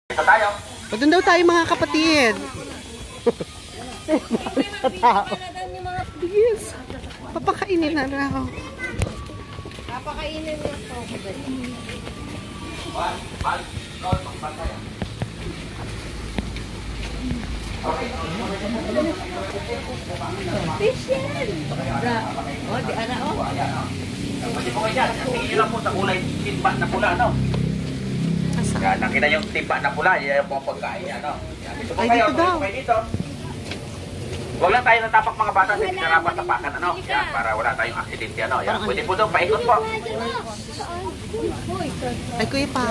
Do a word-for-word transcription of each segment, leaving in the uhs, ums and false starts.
Ito tayo. Doon daw tayo mga kapatid. Yes. Papakainin na raw. Papakainin na ito. Fish yan! O, di ana o. Pwede po kayo dyan. Tingin nyo lang po sa kulay timba na pula, no? Yan, nakita yung timba na pula. Yan po ang pagkain, ano? Dito po kayo. Dito po kayo dito. Huwag lang tayo natapak mga bata sa hindi narapat tapakan, ano? Yan, para wala tayong aksidente, ano? Yan, pwede po doon, paikot po. Ay, kuya pa.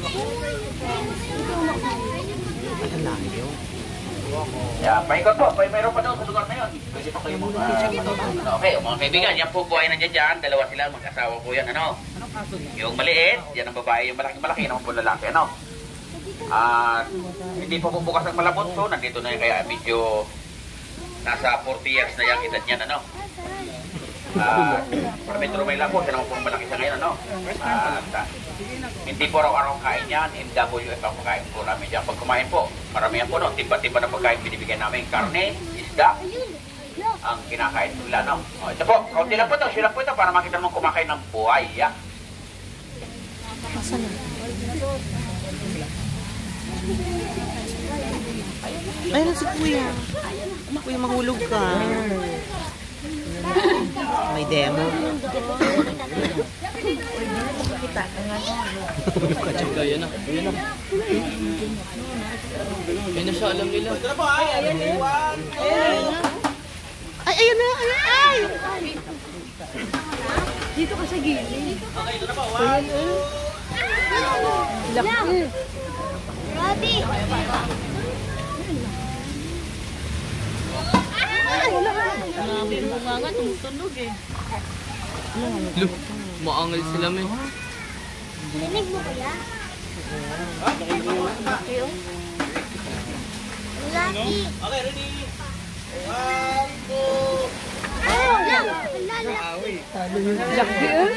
Ang layo. Yan, paikot po. Mayroon pa doon sa lugar na yun. Pwede po kayo mga... Ano, okay, mga kaibigan, yan po po ay nandiyan dyan. Dalawa sila, mag-asawa po yan, ano? Yung maliit, yan ang babae. Yung malaki-malaki, naman po lalaki, ano? At hindi po bubukas ang malabot, so nandito na yun, kaya medyo... Nasa forty years na yung edad niyan, ano? Uh, para medyo may labo, siya naman po malaki siya ngayon, ano? Uh, uh, hindi po araw-araw kain yan, M W F ang pagkain po namin dyan. Pag kumain po, maramihan po, no? Timba-timba na pagkain binibigyan namin. Karne, isda, ang kinakain nila, no? O, ito po, kaunti lang po ito, sila po ito, para makita naman kumakain ng buhay, ya. Masa na? Ayun na si kuya. Kuya, mahulog ka. May demo. Yan na. Yan na. Yan na siya, alam nila. Ay, ayun na. Ay, ay. Dito ka sa gilid. Okay, ito na po. One, two. Laki. Ready? Namin mo nga nga, tumutunog eh. Look, maangal sila may. Dinig mo kuya? Laki. Okay, ready? One, two. Oh, lang. Laki eh.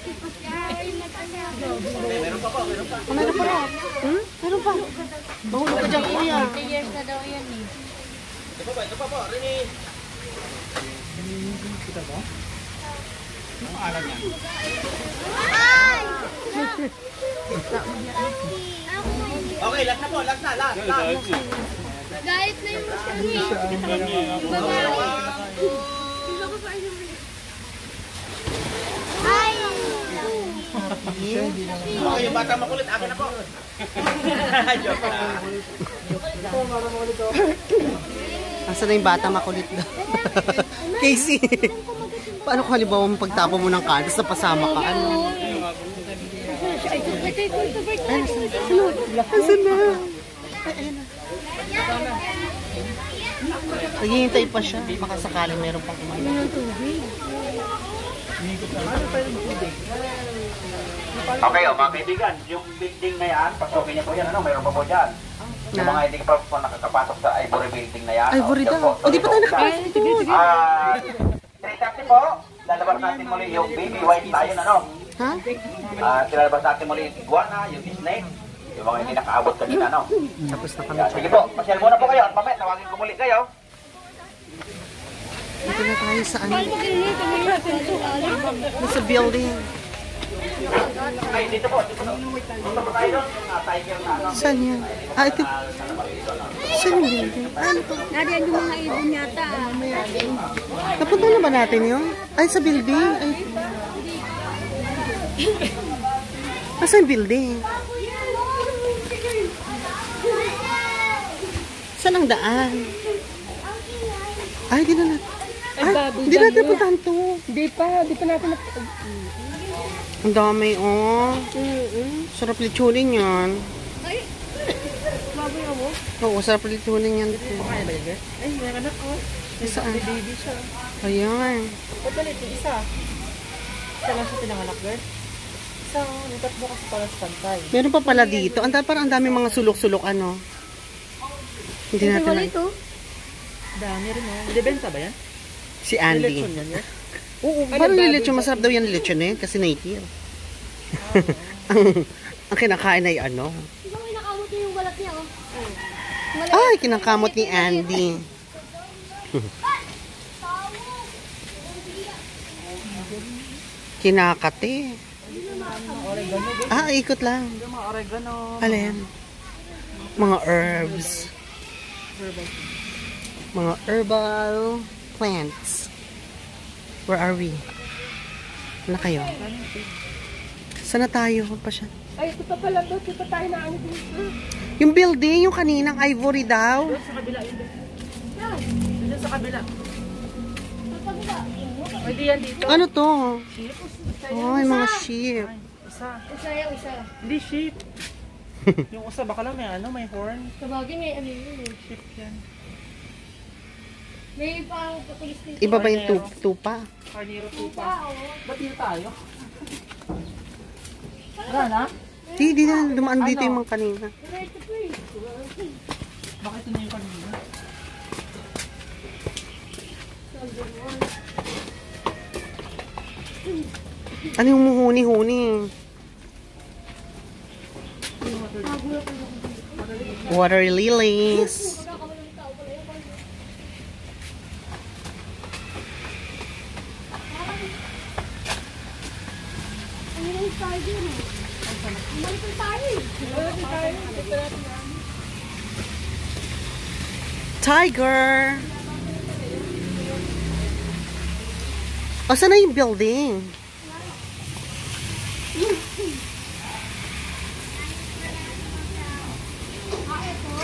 Meron pa po, meron pa. Oh, meron pa rin. Hmm? Meron pa. Mahulog ka dyan, kuya. thirty years na daw yan eh. Ito pa po, ito pa po, ready? Kita ba? Ano alam yan? Ay! Okay, last na po, last na, last, last. Gayet na yung babae. Ay! Okay, yung bata makulit, akin na po. Joke lang. Asa na yung bata makulit na? Casey, paano kung halimbawa mong pagtapo mo ng kaan, tapos napasama ka, ano? Asa na? Naghihintay pa siya. Baka sakaling meron pang kumain. Okay, oh, mga kaibigan, yung building na yan, pasukin niyo po yan, ano, mayroon pa po dyan. Yung mga hindi pa po nakakapasok sa Ivory building na yan. Ivory daw. O, di pa tayo nakapasok doon. Ah, three thirty po, lalabas natin muli yung baby white lion, ano? Ha? Ah, lalabas natin muli yung iguana, yung snake, yung mga hindi nakaabot kanina, ano? Tapos na kami. Yeah, sige po, pasyal muna po kayo at mamaya tawagin ko muli kayo. Dito na tayo sa ano? Sa building. Ay, dito po, dito po. Dito po tayo doon, yung uh, tiger na, ano? Saan yan? Ah, ito. Saan yung building? Ano to? Nariyan yung mga ibon yata. Napunta na ba natin yun? Ay, sa building. Ay. Asa yung building? Saan ang daan? Ay, di na natin. Ay, di natin puntahan to. Di pa, di pa natin na... Ang dami, oh. Sarap litsunin yan. Ay! Baboy ako? Oo, sarap litsunin yan. Ay, may anak ko. Saan? Baby siya. Ayan. Ba't balit yung isa? Isa lang siya pinanganak, girl? Isa, yung tatlo kasi pala sa pantay. Meron pa pala dito. Ang parang ang dami mga sulok-sulok, ano. Hindi natin na... ito? Dami rin, oh. Debenta ba yan? Si Andy. Lechon yan, yan? Oo, parang yung lechon. Masarap daw yan lechon eh. Kasi native. ang, ang kinakain ay ano. Ikaw ay nakamot yung balat niya. oh. Ay, kinakamot ni Andy. Kinakate. Ah, ikot lang. Mga oregano. Alin? Mga herbs. Mga herbal plants. Where are we? Ano kayo? Sana tayo? Pa siya? Ay, ito pa pala to. Ito pa tayo na ano dito. Yung building, yung kaninang ivory daw. Doon sa kabila yun. Yan. Doon sa kabila. Sa kabila. Pwede yan dito. Ano to? Sheep. Ay, mga sheep. Isa. Isa yan, isa. Hindi sheep. Yung usa baka lang may ano, may horn. Sabagay may ano yun eh. Sheep yan. May pang patulis dito. Iba ba yung tup tupa? Carnero Tupa, tupa. oh. Ba't dito tayo? Wala na? Di, di na. Dumaan dito yung mga kanina. Diretso po eh. Bakit ito na yung kanina? Ano yung muhuni-huni? Water lilies. Ano yung tayo no? Balik tayo eh. Balik tayo. Tiger! O, saan na yung building? Ah, ito.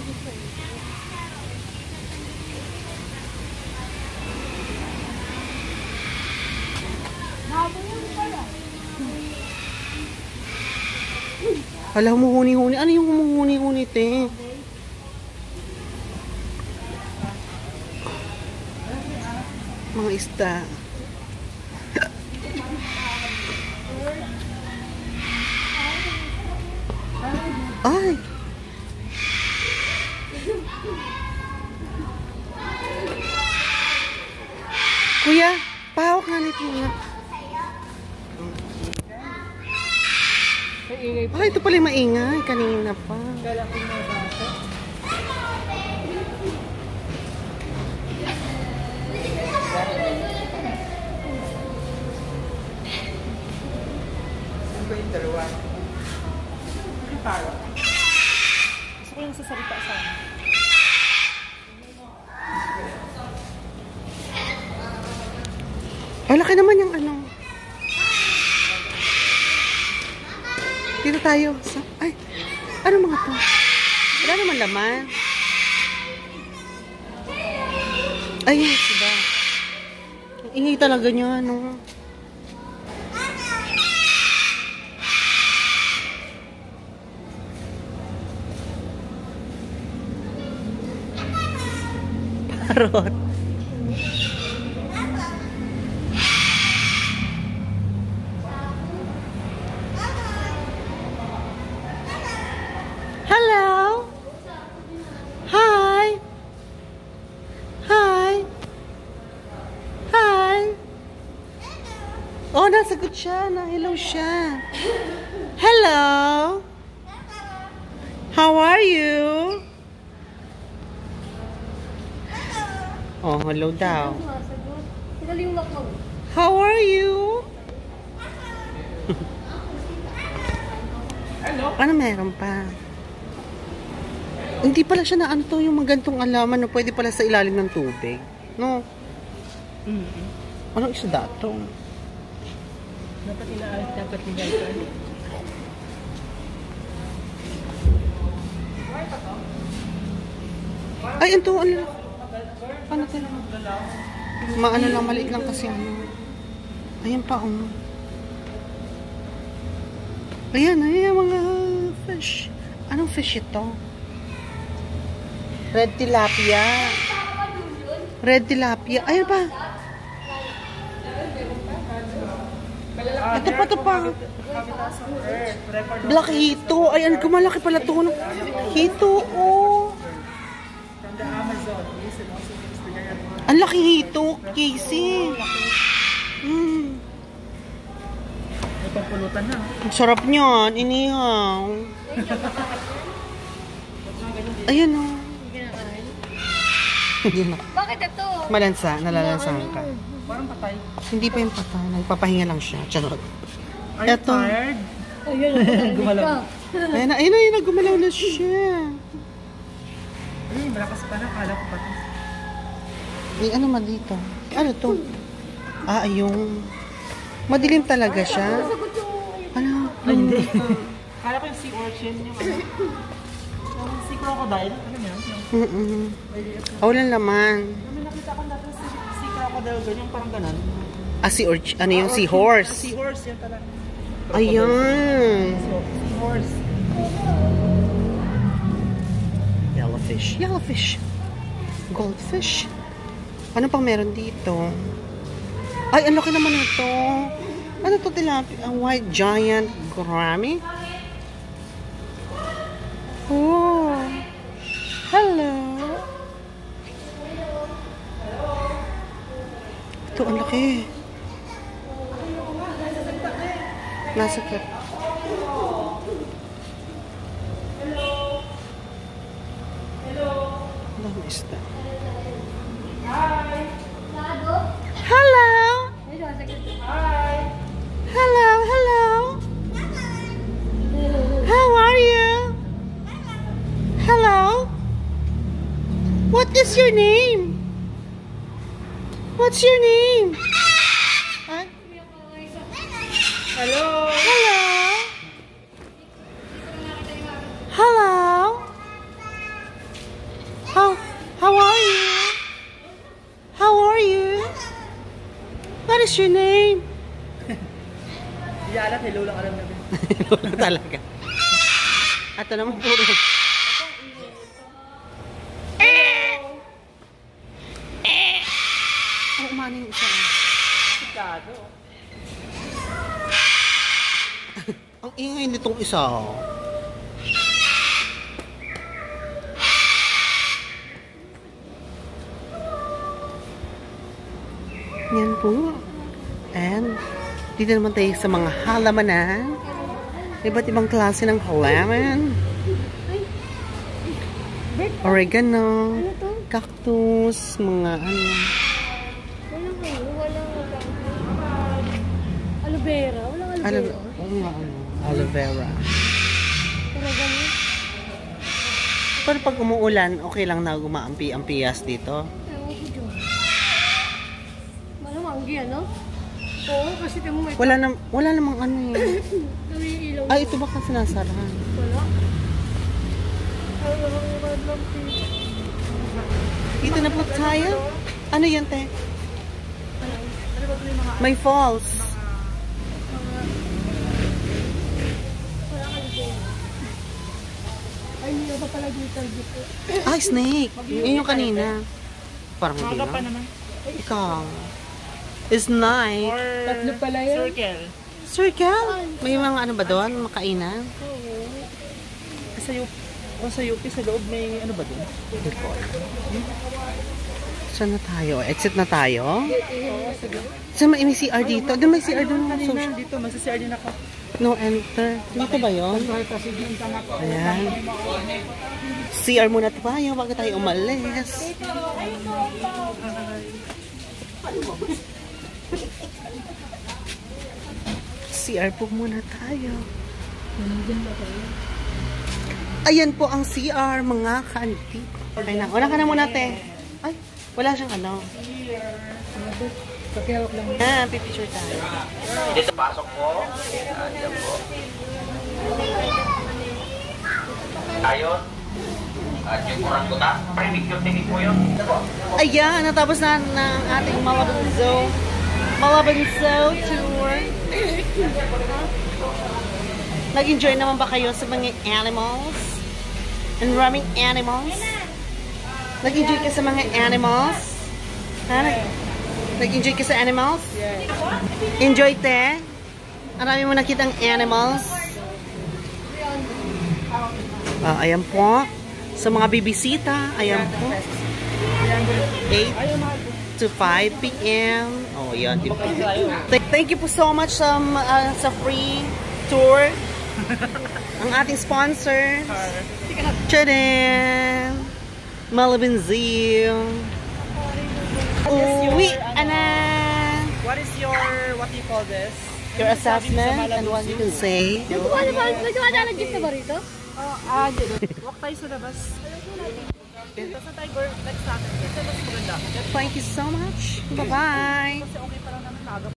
Bago yun pala. Hala, humuhuni-huni. Ano yung humuhuni-huni, te? Mga isda. Ay! Kuya, pahawak nga nito nga. Ay, ito pala yung maingay. Kanina pa. Ano ba yung dalawa? Para. Gusto ko yung sasalita sa akin. Ay, laki naman yung ano. Dito tayo. Sa, ay, ano mga to? Wala naman laman. Ay, yes, diba? Ang ingay talaga niya, ano. Parot. Hello. Hi. Hi. Hi. Oh, nasagot siya. Na hello siya. Hello. How are you? Oh, hello daw. Sila yung lakmaw. How are you? Hello? Ano meron pa? Hindi pala siya na ano to, yung magantong alaman na pwede pala sa ilalim ng tubig. No? Mm-hmm. Anong isda to? Dapat inaalit, dapat nilay ka. Ay, ito, ano? Ano to? Maano lang, maliit lang kasi ano. Ayan pa, um. Ayan, ayan, mga fish. Anong fish ito? Red tilapia. Red tilapia. Ayan pa. Ito pa, ito pa. Black hito. Ayan, kumalaki pala ito. Hito, oh. From the Amazon. Yes, and also is the Gagawa. Ang laki hito, Casey. Mm. May pampulutan na. Ang sarap niyan, inihaw. Ayan o. Kinakain. Hindi na. Bakit ito? Malansa, nalalansahan ka. Parang patay. Hindi pa yung patay. Nagpapahinga lang siya. Charot. Are you Eto. tired? Ayun, gumalaw. Ayun na, ayun na, ayun na, gumalaw na siya. Ay, malakas pa na. Kala ko patay. May ano man dito? Ano to? Ah, yung... Madilim talaga siya. Ano? Ay, hindi. Kala ko yung sea urchin. Yung ano. Yung sea crocodile. Ano yan? Mm -mm. Oh, walang laman. May nakita ko dati sa sea crocodile. Yung parang ganun. Ah, sea urchin. Ano yung seahorse? Ah, seahorse. Yan talaga. Ayan. So, seahorse. Yellowfish. Yellowfish. Goldfish. Ano pang meron dito? Ay, ano ka naman ito? Ano to tilapia? A white giant gourami? Oh. Hello. Ito, ang laki. Nasa clip. Ano isda? Hello. Hello, hello. How are you? Hello. What is your name? What's your name? Huh? Hello! Hello. Hello. How how are you? How are you? What is your name? Hindi alam, hello lang alam namin. Wala talaga. Ato naman puro. Ang umaning isa. Sigado. Ang ingay nitong isa. Yan po. And dito naman tayo sa mga halamanan. Iba't ibang klase ng halaman. Oregano, cactus, mga ano. Walang ano, walang aloe vera. Walang aloe Aloe, vera. oo nga, ano, aloe vera. Talaga mo? Pero pag umuulan, okay lang na gumaampi-ampiyas dito. Ewan ko dyan. Malamanggi, ano? Oo, kasi tingnan mo may Wala na, wala namang ano eh. ilaw. Ay, ito baka sinasarahan. Wala. Ay, walang red lang pink. Dito na po tayo. Ano yan, te? May falls. Ay, hindi pa pala dito dito. Ay, snake. Yun yung kanina. Parang hindi Maga pa na. naman. Ikaw. Snake. Or Tatlo pala yun. circle. Circle? May mga ano ba doon? Makainan? Sa U P, o sa U P sa loob may ano ba doon? Saan na tayo? Exit na tayo? Saan may, may C R dito? Doon may C R doon. So, Kanina dito, magsa-C R din ako. no enter. Dito ba yun? Ayan. C R muna tayo bago tayo umalis. C R po muna tayo. Ayan po ang C R, mga kanti. Ay na, wala ka na muna, te. Ay, wala siyang ano. Pakiawak lang. Ah, pipicture tayo. Dito pasok po. Ayan po. Ayun. At yung orangutan, pre-picture tingin po yun. Ito po. Ayan, natapos na ng ating Malabon Zoo. Malabon Zoo tour. Nag-enjoy naman ba kayo sa mga animals? And maraming animals? Nag-enjoy ka sa mga animals? Ha? Nag-enjoy ka sa animals? Enjoy, te? Marami mo nakitang animals? Ah, ayan po. Sa mga bibisita, ayan po. eight to five P M Oh, yan. Thank you po so much sa, uh, sa free tour. Ang ating sponsor. Tadam! Malabon Zoo. Uwi, ana. What is your, what do you call this? Your assessment and what you can say. Nagawa na ba? Nagawa na ng gift na ba rito? Oh, ah, dito. Walk tayo sa labas. Tapos na tayo, next Saturday. Ito mas maganda. Thank you so much. Bye-bye. Kasi okay parang